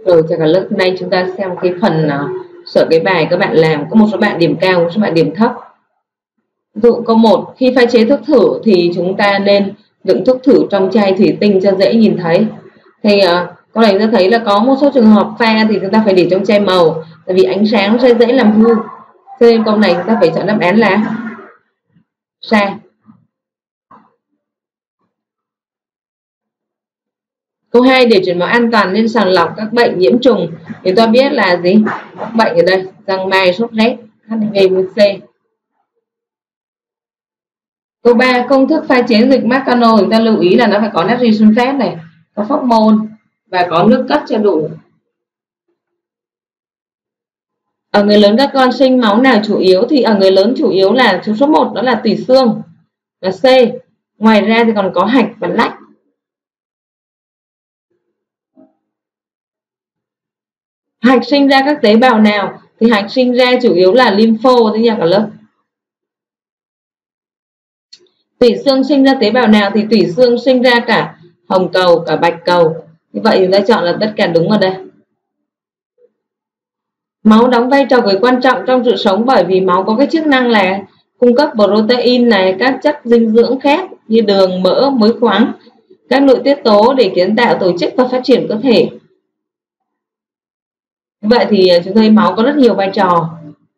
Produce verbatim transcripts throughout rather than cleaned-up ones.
Rồi chào cả lớp, hôm nay chúng ta xem cái phần uh, sửa cái bài các bạn làm. Có một số bạn điểm cao, một số bạn điểm thấp. Ví dụ câu một, khi pha chế thuốc thử thì chúng ta nên đựng thuốc thử trong chai thủy tinh cho dễ nhìn thấy. Thì uh, câu này chúng ta thấy là có một số trường hợp pha thì chúng ta phải để trong chai màu, tại vì ánh sáng sẽ dễ làm hư. Cho nên câu này chúng ta phải chọn đáp án là sai. Câu hai, để chuyển máu an toàn nên sàng lọc các bệnh nhiễm trùng. Thì ta biết là gì? Các bệnh ở đây, giang mai, sốt rét, hát i vê, C. Câu ba, công thức pha chế dịch Marcano chúng ta lưu ý là nó phải có natri sunfat này, có phóc môn và có nước cất cho đủ. Ở người lớn các con sinh máu nào chủ yếu? Thì ở người lớn chủ yếu là số một đó là tủy xương, là C. Ngoài ra thì còn có hạch và lách. Hạch sinh ra các tế bào nào? Thì hạch sinh ra chủ yếu là lympho đấy nha cả lớp. Tủy xương sinh ra tế bào nào? Thì tủy xương sinh ra cả hồng cầu, cả bạch cầu. Như vậy chúng ta chọn là tất cả đúng ở đây. Máu đóng vai trò cực quan trọng trong sự sống bởi vì máu có cái chức năng là cung cấp protein này, các chất dinh dưỡng khác như đường, mỡ, muối khoáng, các nội tiết tố để kiến tạo tổ chức và phát triển cơ thể. Vậy thì chúng thấy máu có rất nhiều vai trò.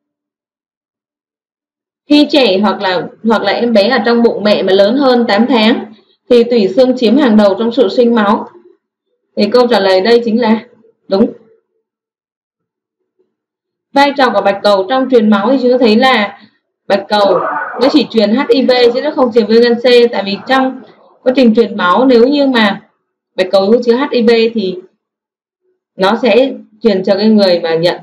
Khi trẻ hoặc là hoặc là em bé ở trong bụng mẹ mà lớn hơn tám tháng thì tủy xương chiếm hàng đầu trong sự sinh máu. Thì câu trả lời đây chính là đúng. Vai trò của bạch cầu trong truyền máu thì chúng ta thấy là bạch cầu nó chỉ truyền hát i vê chứ nó không truyền viêm gan C, tại vì trong quá trình truyền máu nếu như mà bạch cầu có chứa hát i vê thì nó sẽ truyền cho cái người mà nhận.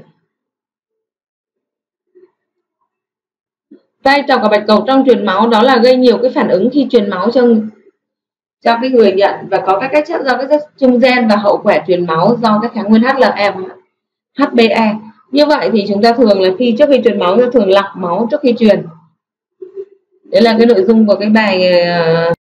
Vai trò của bạch cầu trong truyền máu đó là gây nhiều cái phản ứng khi truyền máu cho cho cái người nhận, và có các cái chất do các chất trung gian và hậu quả truyền máu do các kháng nguyên hát lờ a và hát bê a. Như vậy thì chúng ta thường là khi trước khi truyền máu chúng ta thường lọc máu trước khi truyền. Đấy là cái nội dung của cái bài